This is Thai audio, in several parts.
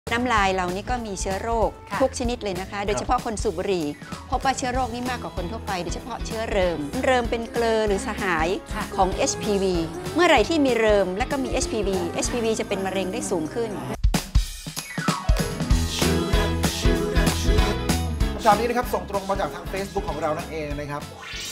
น้ำลายเรานี่ก็มีเชื้อโรคทุกชนิดเลยนะคะโดยเฉพาะคนสูบบุหรี่พบว่าเชื้อโรคนี่มากกว่าคนทั่วไปโดยเฉพาะเชื้อเริมเป็นเกลอหรือสหายของ HPV เมื่อไหร่ที่มีเริมและก็มี HPV จะเป็นมะเร็งได้สูงขึ้นคำถามนี้นะครับส่งตรงมาจากทาง Facebook ของเรานั่นเองนะครับ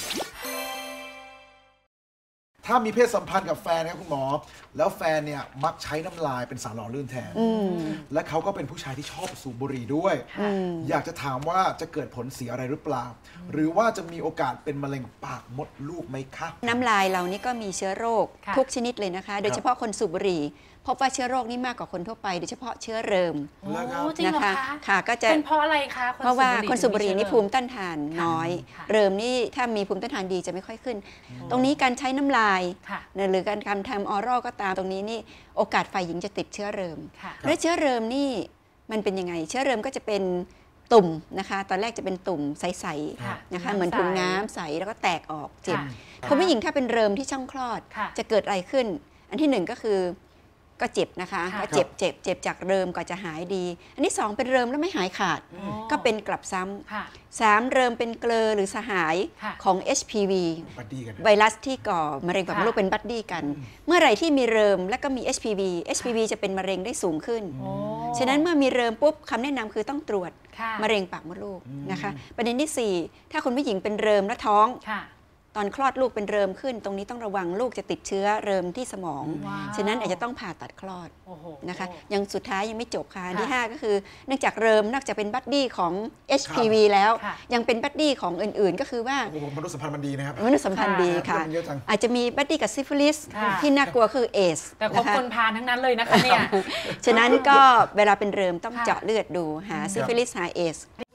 ถ้ามีเพศสัมพันธ์กับแฟนนะครับคุณหมอแล้วแฟนเนี่ยมักใช้น้ำลายเป็นสารหล่อลื่นแทนและเขาก็เป็นผู้ชายที่ชอบสูบบุหรี่ด้วยอยากจะถามว่าจะเกิดผลเสียอะไรหรือเปล่าหรือว่าจะมีโอกาสเป็นมะเร็งปากมดลูกไหมคะน้ำลายเรานี่ก็มีเชื้อโรคทุกชนิดเลยนะคะโดยเฉพาะคนสูบบุหรี่พบว่าเชื้อโรคนี่มากกว่าคนทั่วไปโดยเฉพาะเชื้อเริมนะคะค่ะก็จะเป็นเพราะอะไรคะเพราะว่าคนสูบบุหรี่นี่ภูมิต้านทานน้อยเริมนี่ถ้ามีภูมิต้านทานดีจะไม่ค่อยขึ้นตรงนี้การใช้น้ำลายหรือการทำออรัลก็ตามตรงนี้นี่โอกาสฝ่ายหญิงจะติดเชื้อเริมและเชื้อเริมนี่มันเป็นยังไงเชื้อเริมก็จะเป็นตุ่มนะคะตอนแรกจะเป็นตุ่มใสๆนะคะเหมือนถุงน้ำใสแล้วก็แตกออกเจ็บคุณผู้หญิงถ้าเป็นเริมที่ช่องคลอดจะเกิดอะไรขึ้นอันที่หนึ่งก็คือก็เจ็บนะคะก็เจ็บจากเริมก่อนจะหายดีอันที่2เป็นเริมแล้วไม่หายขาดก็เป็นกลับซ้ำ3เริมเป็นเกลอหรือสหายของ HPV ไวรัสที่ก่อมะเร็งปากมดลูกเป็นบัดดี้กันเมื่อไหร่ที่มีเริมและก็มี HPV จะเป็นมะเร็งได้สูงขึ้นฉะนั้นเมื่อมีเริมปุ๊บคำแนะนำคือต้องตรวจมะเร็งปากมดลูกนะคะประเด็นที่4ถ้าคุณผู้หญิงเป็นเริมและท้องตอนคลอดลูกเป็นเริมขึ้นตรงนี้ต้องระวังลูกจะติดเชื้อเริมที่สมองฉะนั้นอาจจะต้องผ่าตัดคลอดนะคะยังสุดท้ายยังไม่จบค่ะที่5ก็คือเนื่องจากเริมนอกจากเป็นบัดดี้ของ HPV แล้วยังเป็นบัดดี้ของอื่นๆก็คือว่ามนุษยสัมพันธ์มันดีนะครับมนุษยสัมพันธ์ดีค่ะอาจจะมีบัดดี้กับซิฟิลิสที่น่ากลัวคือเอสแต่ครบคนพาลทั้งนั้นเลยนะคะเนี่ยฉะนั้นก็เวลาเป็นเริมต้องเจาะเลือดดูหาซิฟิลิสหาเอส